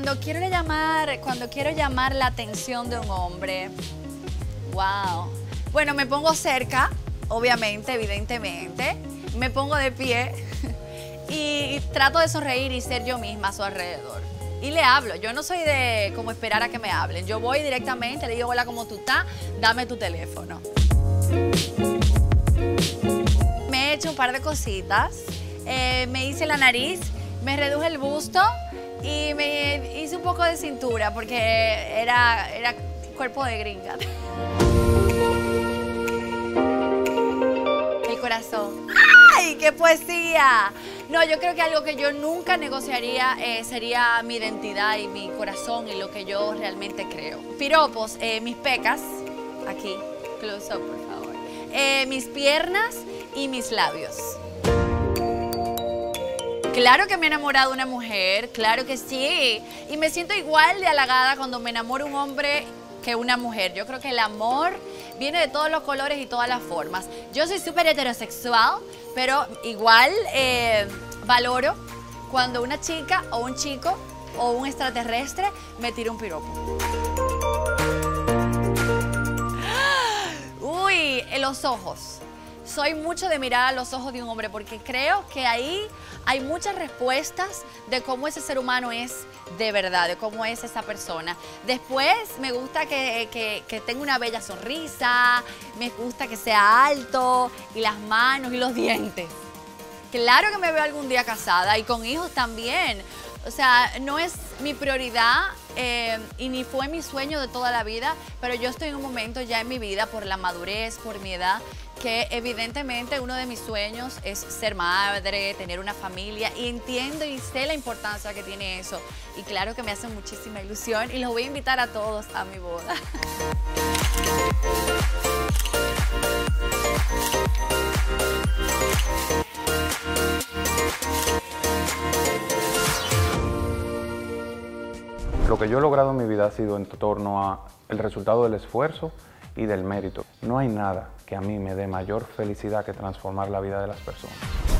Cuando quiero llamar la atención de un hombre, wow. Bueno, me pongo cerca, obviamente, evidentemente. Me pongo de pie y trato de sonreír y ser yo misma a su alrededor. Y le hablo. Yo no soy de como esperar a que me hablen. Yo voy directamente, le digo, hola, ¿cómo tú estás? Dame tu teléfono. Me he hecho un par de cositas. Me hice la nariz, me reduje el busto y me hice un poco de cintura porque era cuerpo de gringa. El corazón. ¡Ay, qué poesía! No, yo creo que algo que yo nunca negociaría sería mi identidad y mi corazón y lo que yo realmente creo. Piropos, mis pecas, aquí, close up, por favor. Mis piernas y mis labios. Claro que me he enamorado de una mujer, claro que sí. Y me siento igual de halagada cuando me enamoro de un hombre que una mujer. Yo creo que el amor viene de todos los colores y todas las formas. Yo soy súper heterosexual, pero igual valoro cuando una chica o un chico o un extraterrestre me tira un piropo. Uy, los ojos. Soy mucho de mirar a los ojos de un hombre porque creo que ahí hay muchas respuestas de cómo ese ser humano es de verdad, de cómo es esa persona. Después me gusta que tenga una bella sonrisa, me gusta que sea alto y las manos y los dientes. Claro que me veo algún día casada y con hijos también. O sea, no es mi prioridad y ni fue mi sueño de toda la vida, pero yo estoy en un momento ya en mi vida por la madurez, por mi edad, que evidentemente uno de mis sueños es ser madre, tener una familia y entiendo y sé la importancia que tiene eso. Y claro que me hace muchísima ilusión y los voy a invitar a todos a mi boda. Lo que yo he logrado en mi vida ha sido en torno a el resultado del esfuerzo y del mérito. No hay nada que a mí me dé mayor felicidad que transformar la vida de las personas.